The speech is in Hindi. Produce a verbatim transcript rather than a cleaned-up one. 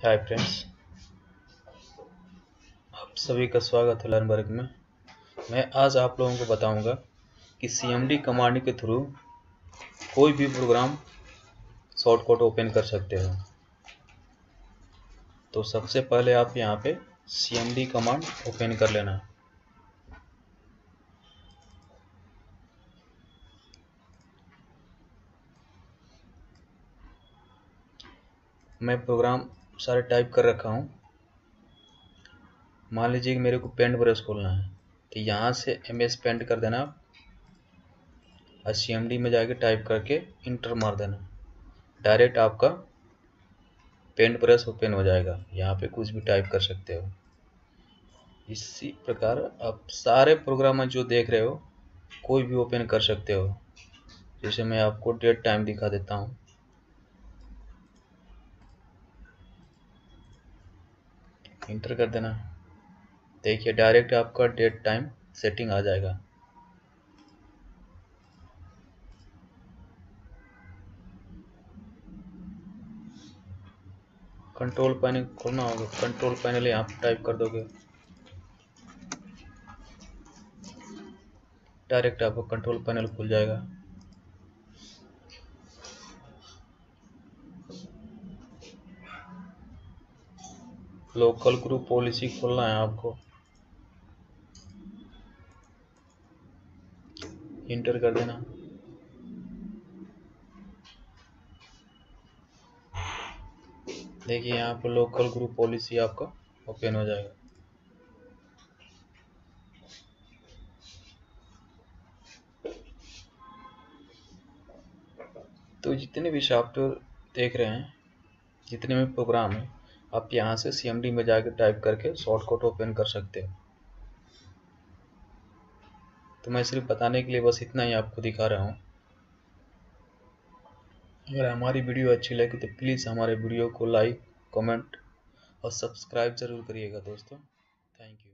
हाय फ्रेंड्स, आप सभी का स्वागत है लर्नबर्ग में। मैं आज आप लोगों को बताऊंगा कि सीएमडी कमांड के थ्रू कोई भी प्रोग्राम शॉर्टकट ओपन कर सकते हो। तो सबसे पहले आप यहां पे सीएमडी कमांड ओपन कर लेना। मैं प्रोग्राम सारे टाइप कर रखा हूं। मान लीजिए कि मेरे को पेंट ब्रश खोलना है, तो यहां से एमएस पेंट कर देना और सीएमडी में जाके टाइप करके इंटर मार देना। डायरेक्ट आपका पेंट ब्रश ओपन हो जाएगा। यहाँ पे कुछ भी टाइप कर सकते हो। इसी प्रकार आप सारे प्रोग्राम जो देख रहे हो कोई भी ओपन कर सकते हो। जैसे मैं आपको डेट टाइम दिखा देता हूँ। इंटर कर देना। देखिए डायरेक्ट आपका डेट टाइम सेटिंग आ जाएगा। कंट्रोल पैनल खोलना होगा। कंट्रोल पैनल यहाँ पे टाइप कर दोगे, डायरेक्ट आपको कंट्रोल पैनल खुल जाएगा। लोकल ग्रुप पॉलिसी खोलना है आपको। इंटर कर देना। देखिए यहाँ पर लोकल ग्रुप पॉलिसी आपका ओपन हो जाएगा। तो जितने भी सॉफ्टवेयर देख रहे हैं, जितने भी प्रोग्राम है, आप यहाँ से सीएमडी में जाकर टाइप करके शॉर्टकट ओपन कर सकते हो। तो मैं सिर्फ बताने के लिए बस इतना ही आपको दिखा रहा हूँ। अगर हमारी वीडियो अच्छी लगी तो प्लीज़ हमारे वीडियो को लाइक, कमेंट और सब्सक्राइब ज़रूर करिएगा दोस्तों। Thank you.